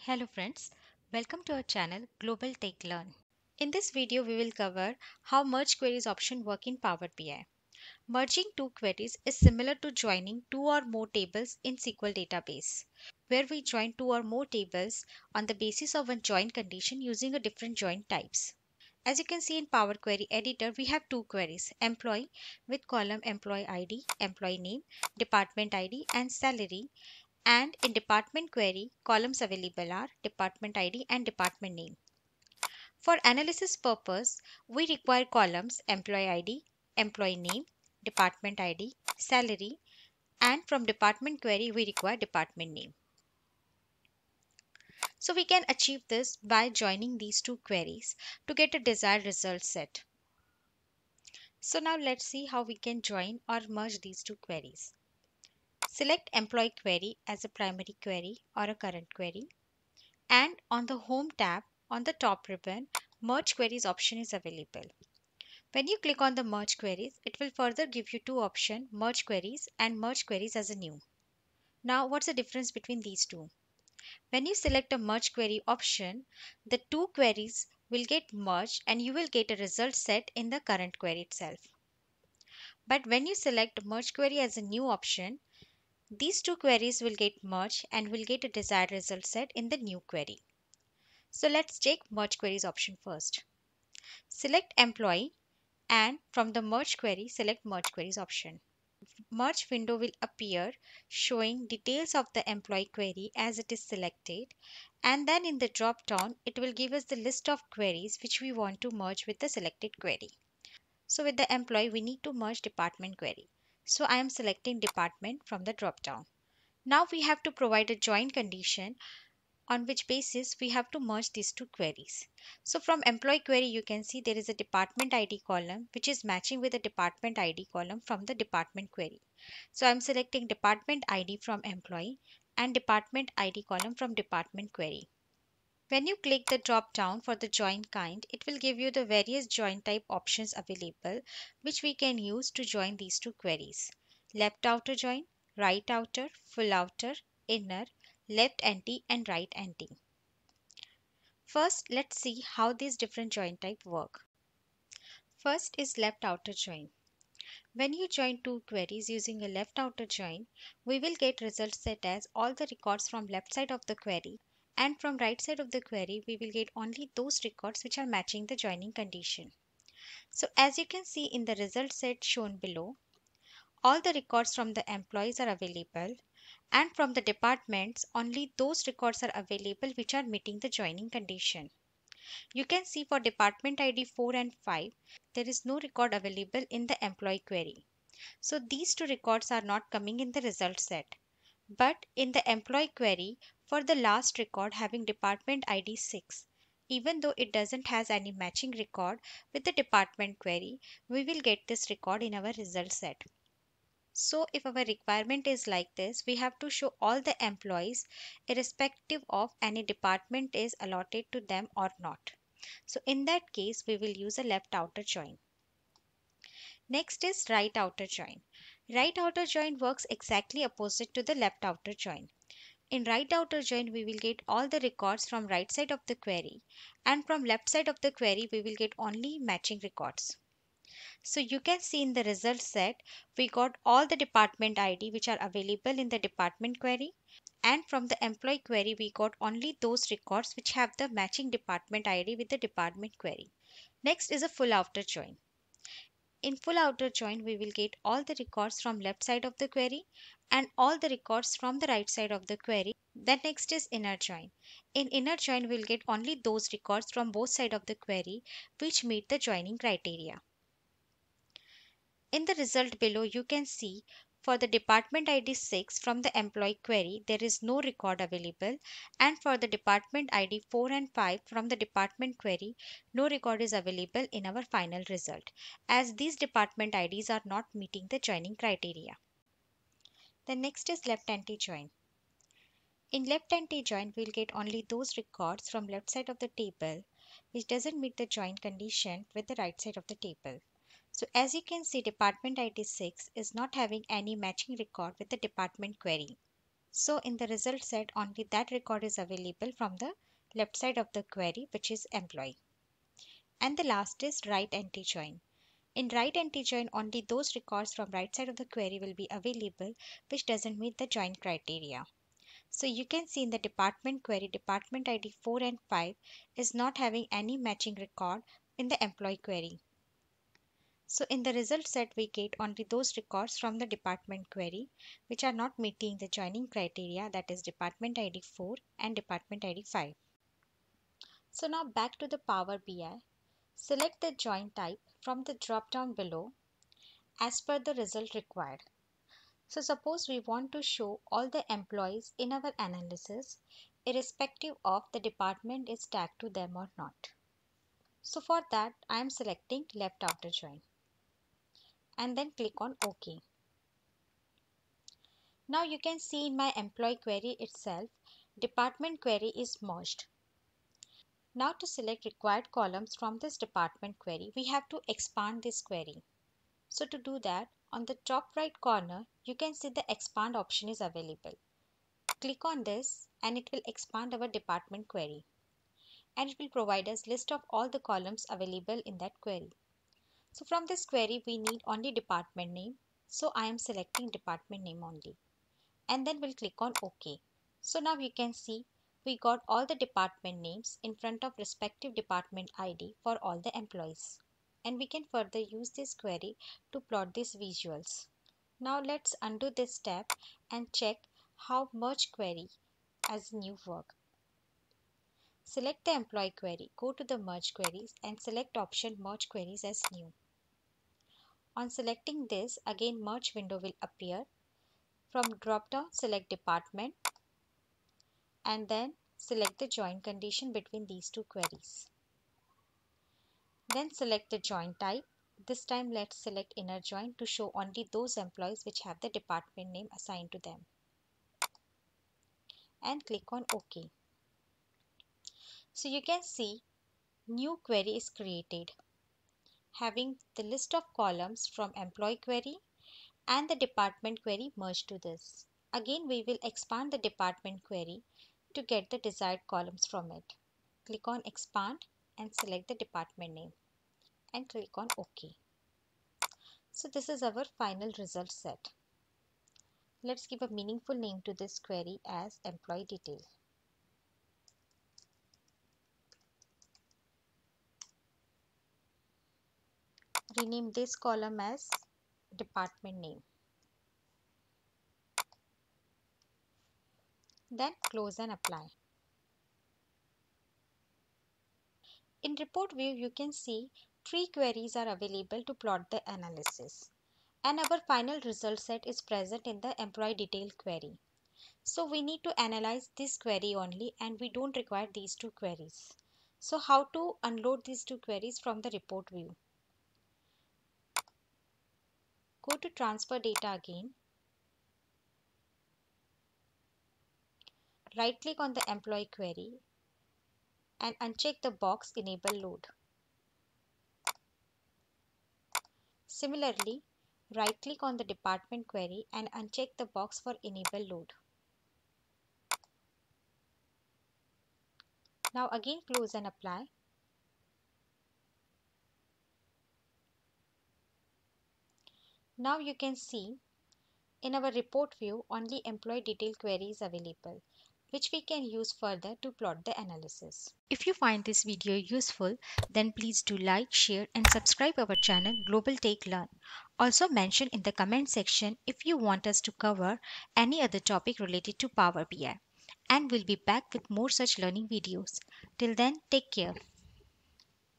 Hello friends, welcome to our channel Global Tech Learn. In this video we will cover how merge queries option work in Power BI. Merging two queries is similar to joining two or more tables in SQL database, where we join two or more tables on the basis of one join condition using a different join types. As you can see in Power Query Editor, we have two queries, employee with column employee ID, employee name, department ID and salary, and in department query, columns available are department ID and department name. For analysis purpose, we require columns employee ID, employee name, department ID, salary, and from department query, we require department name. So we can achieve this by joining these two queries to get a desired result set. So now let's see how we can join or merge these two queries. Select employee query as a primary query or a current query. And on the Home tab, on the top ribbon, Merge Queries option is available. When you click on the Merge Queries, it will further give you two options, Merge Queries and Merge Queries as a new. Now, what's the difference between these two? When you select a Merge Query option, the two queries will get merged and you will get a result set in the current query itself. But when you select Merge Query as a new option, these two queries will get merged and will get a desired result set in the new query. So let's check Merge Queries option first. Select Employee and from the Merge Query, select Merge Queries option. Merge window will appear showing details of the employee query as it is selected, and then in the drop down it will give us the list of queries which we want to merge with the selected query. So with the employee we need to merge department query. So I am selecting department from the drop down. Now we have to provide a join condition on which basis we have to merge these two queries. So from employee query, you can see there is a department ID column which is matching with the department ID column from the department query. So I'm selecting department ID from employee and department ID column from department query. When you click the drop down for the join kind, it will give you the various join type options available which we can use to join these two queries. Left outer join, right outer, full outer, inner, left anti and right anti. First, let's see how these different join type work. First is left outer join. When you join two queries using a left outer join, we will get results set as all the records from left side of the query, and from right side of the query we will get only those records which are matching the joining condition. So as you can see in the result set shown below, all the records from the employees are available, and from the departments only those records are available which are meeting the joining condition. You can see for department ID 4 and 5, there is no record available in the employee query. So these two records are not coming in the result set. But in the employee query, for the last record having department ID 6, even though it doesn't has any matching record with the department query, we will get this record in our result set. So if our requirement is like this, we have to show all the employees irrespective of any department is allotted to them or not. So in that case, we will use a left outer join. Next is right outer join. Right outer join works exactly opposite to the left outer join. In right outer join, we will get all the records from right side of the query, and from left side of the query, we will get only matching records. So you can see in the result set, we got all the department ID which are available in the department query, and from the employee query, we got only those records which have the matching department ID with the department query. Next is a full outer join. In full outer join, we will get all the records from left side of the query and all the records from the right side of the query. Then next is inner join. In inner join, we will get only those records from both sides of the query which meet the joining criteria. In the result below, you can see for the department ID 6 from the employee query, there is no record available, and for the department ID 4 and 5 from the department query, no record is available in our final result, as these department IDs are not meeting the joining criteria. The next is left anti-join. In left anti-join, we will get only those records from left side of the table which doesn't meet the join condition with the right side of the table. So as you can see, department ID 6 is not having any matching record with the department query. So in the result set, only that record is available from the left side of the query, which is employee. And the last is right anti-join. In right anti-join, only those records from right side of the query will be available which doesn't meet the join criteria. So you can see in the department query, department ID 4 and 5 is not having any matching record in the employee query. So in the result set, we get only those records from the department query which are not meeting the joining criteria, that is department ID 4 and department ID 5. So now back to the Power BI. Select the join type from the drop down below as per the result required. So suppose we want to show all the employees in our analysis irrespective of the department is tagged to them or not. So for that I am selecting left outer join and then click on OK. Now you can see in my employee query itself, department query is merged. Now to select required columns from this department query, we have to expand this query. So to do that, on the top right corner, you can see the expand option is available. Click on this and it will expand our department query. And it will provide us list of all the columns available in that query. So from this query, we need only department name. So I am selecting department name only. And then we'll click on OK. So now you can see we got all the department names in front of respective department ID for all the employees. And we can further use this query to plot these visuals. Now let's undo this step and check how merge query as new work. Select the employee query, go to the merge queries and select option merge queries as new. On selecting this, again merge window will appear. From drop down, select department and then select the join condition between these two queries. Then select the join type. This time let's select inner join to show only those employees which have the department name assigned to them. And click on OK. So you can see new query is created having the list of columns from employee query and the department query merged to this. Again we will expand the department query to get the desired columns from it. Click on expand and select the department name and click on OK. So this is our final result set. Let's give a meaningful name to this query as employee detail. Rename this column as department name. Then close and apply. In report view, you can see 3 queries are available to plot the analysis. And our final result set is present in the employee detail query. So we need to analyze this query only and we don't require these 2 queries. So how to unload these 2 queries from the report view? Go to transfer data again. Right click on the employee query and uncheck the box enable load. Similarly, right click on the department query and uncheck the box for enable load. Now again close and apply. Now you can see in our report view only employee detail query is available, which we can use further to plot the analysis. If you find this video useful, then please do like, share and subscribe our channel Global Take Learn. Also mention in the comment section if you want us to cover any other topic related to Power BI. And we'll be back with more such learning videos. Till then, take care.